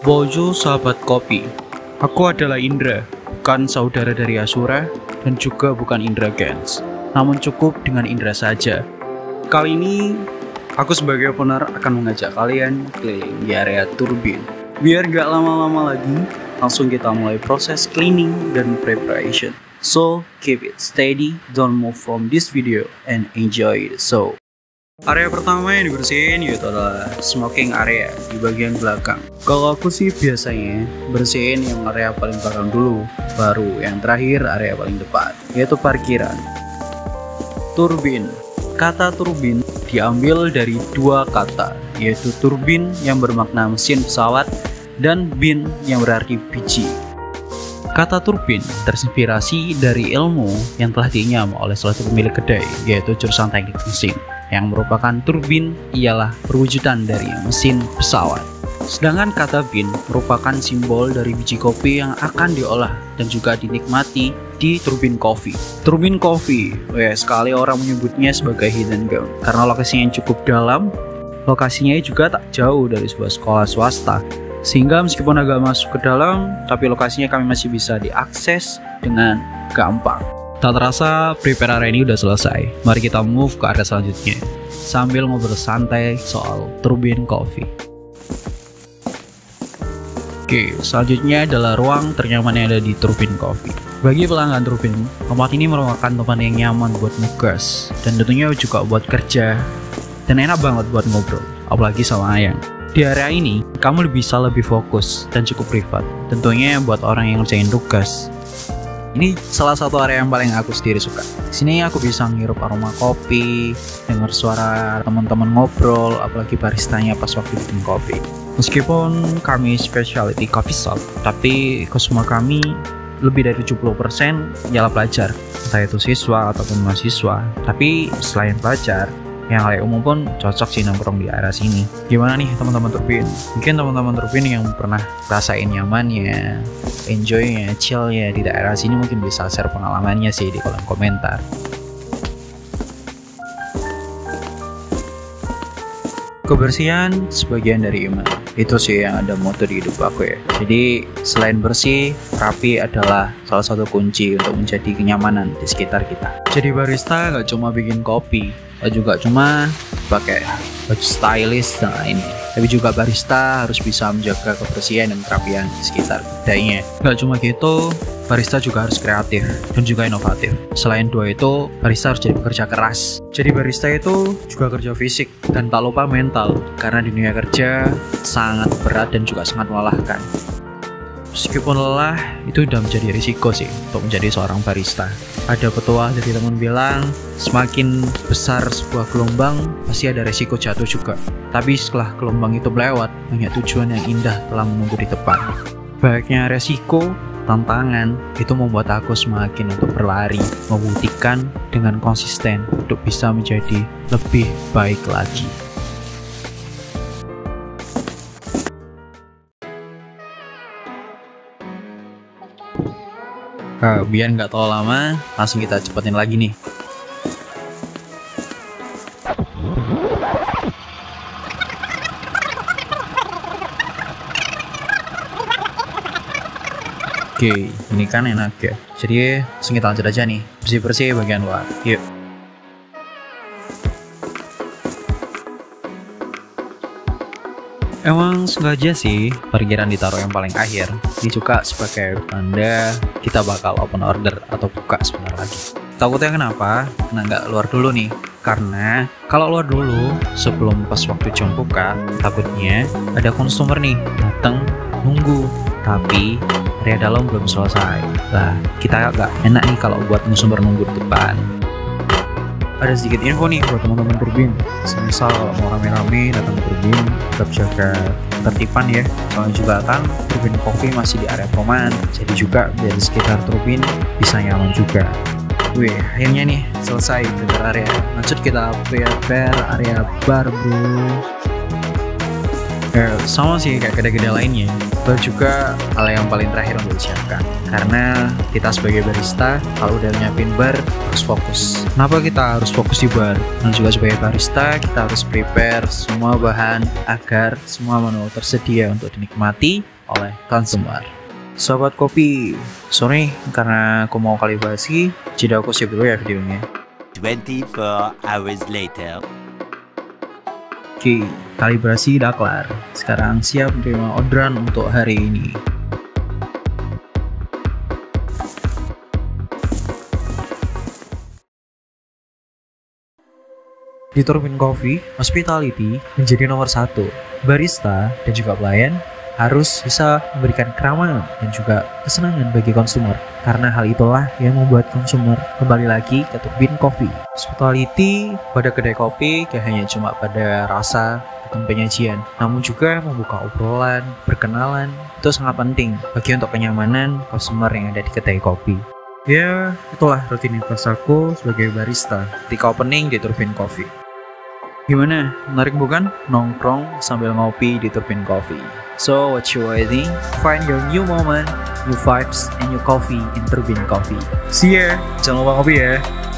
Bojo sahabat kopi. Aku adalah Indra, bukan saudara dari Asura dan juga bukan Indra Gens. Namun cukup dengan Indra saja. Kali ini aku sebagai owner akan mengajak kalian keliling di area turbin. Biar gak lama-lama lagi, langsung kita mulai proses cleaning dan preparation. So keep it steady, don't move from this video and enjoy the show. Area pertama yang dibersihin yaitu adalah smoking area di bagian belakang. Kalau aku sih biasanya bersihin yang area paling belakang dulu, baru yang terakhir area paling depan, yaitu parkiran. Turbin. Kata turbin diambil dari dua kata, yaitu turbin yang bermakna mesin pesawat dan bin yang berarti biji. Kata turbin terinspirasi dari ilmu yang telah dinyam oleh salah satu pemilik kedai, yaitu jurusan teknik mesin, yang merupakan turbin ialah perwujudan dari mesin pesawat. Sedangkan kata bin merupakan simbol dari biji kopi yang akan diolah dan juga dinikmati di turbin kopi. Turbin kopi, sekali orang menyebutnya sebagai hidden gem karena lokasinya yang cukup dalam, lokasinya juga tak jauh dari sebuah sekolah swasta. Sehingga meskipun agak masuk ke dalam, tapi lokasinya kami masih bisa diakses dengan gampang. Tak terasa prepare area ini udah selesai. Mari kita move ke area selanjutnya sambil ngobrol santai soal turbin kopi. Oke, selanjutnya adalah ruang ternyaman yang ada di turbin kopi. Bagi pelanggan turbin, tempat ini merupakan tempat yang nyaman buat nugas dan tentunya juga buat kerja dan enak banget buat ngobrol, apalagi sama Ayang. Di area ini, kamu bisa lebih fokus dan cukup privat. Tentunya buat orang yang ngerjain tugas. Ini salah satu area yang paling aku sendiri suka. Di sini aku bisa ngirup aroma kopi, dengar suara teman-teman ngobrol, apalagi baristanya pas waktu bikin kopi. Meskipun kami specialty coffee shop, tapi customer kami lebih dari 70% ialah pelajar, entah itu siswa ataupun mahasiswa. Tapi selain pelajar, yang layak umum pun cocok sih nongkrong di area sini. Gimana nih teman-teman turbin? Mungkin teman-teman turbin yang pernah rasain nyamannya, enjoynya, chillnya di daerah sini mungkin bisa share pengalamannya sih di kolom komentar. Kebersihan sebagian dari iman. Itu sih yang ada moto di hidup aku ya. Jadi selain bersih, rapi adalah salah satu kunci untuk menjadi kenyamanan di sekitar kita. Jadi barista gak cuma bikin kopi, juga cuma pakai baju stylish dan lainnya, tapi juga barista harus bisa menjaga kebersihan dan kerapian di sekitar kedainya. Gak cuma gitu, barista juga harus kreatif dan juga inovatif. Selain dua itu, barista harus jadi pekerja keras. Jadi barista itu juga kerja fisik dan tak lupa mental, karena di dunia kerja sangat berat dan juga sangat melelahkan. Meskipun lelah, itu udah menjadi risiko sih untuk menjadi seorang barista. Ada petuah dari teman bilang, semakin besar sebuah gelombang, pasti ada risiko jatuh juga. Tapi setelah gelombang itu melewat, banyak tujuan yang indah telah menunggu di depan. Banyaknya resiko, tantangan, itu membuat aku semakin untuk berlari, membuktikan dengan konsisten untuk bisa menjadi lebih baik lagi. Biar nggak terlalu lama, langsung kita cepetin lagi nih. Oke, ini kan enak ya. Jadi langsung kita lanjut aja nih, bersih-bersih bagian luar. Yuk. Emang sengaja sih parkiran ditaruh yang paling akhir. Ini juga sebagai tanda kita bakal open order atau buka sebentar lagi. Takutnya kenapa? Karena nggak keluar dulu nih. Karena kalau keluar dulu sebelum pas waktu jam buka, takutnya ada konsumer nih datang nunggu, tapi area dalam belum selesai. Lah, kita nggak enak nih kalau buat konsumer nunggu di depan. Ada sedikit info nih buat teman-teman turbin. Misal kalau mau rame-rame datang ke turbin, tetap jaga ketertiban ya. Soalnya juga kan turbin kopi masih di area perumahan, jadi juga dari sekitar turbin bisa nyaman juga. Wih, akhirnya nih selesai prepare area. Lanjut kita prepare area bar bro. Sama sih kayak kedai-kedai lainnya. Itu juga hal yang paling terakhir untuk disiapkan. Karena kita sebagai barista, kalau udah nyiapin bar, harus fokus. Kenapa kita harus fokus di bar? Dan juga sebagai barista, kita harus prepare semua bahan agar semua menu tersedia untuk dinikmati oleh konsumer. Sobat kopi, sorry karena aku mau kalibrasi, jadi aku save dulu ya videonya. 24 hours later. Oke, kalibrasi udah kelar. Sekarang siap menerima orderan untuk hari ini. Di Turbin Coffee, hospitality menjadi nomor satu. Barista dan juga pelayan harus bisa memberikan keramaian dan juga kesenangan bagi konsumer. Karena hal itulah yang membuat konsumer kembali lagi ke Turbin Coffee. Hospitality pada kedai kopi gak hanya cuma pada rasa dan penyajian, namun juga membuka obrolan, perkenalan. Itu sangat penting bagi untuk kenyamanan konsumer yang ada di kedai kopi. Ya, itulah rutinitas aku sebagai barista ketika opening di Turbin Coffee. Gimana? Menarik bukan? Nongkrong sambil ngopi di Turbin Coffee. So, what you waiting? Find your new moment, new vibes, and new coffee in Turbin Coffee. See ya! Jangan lupa ngopi ya!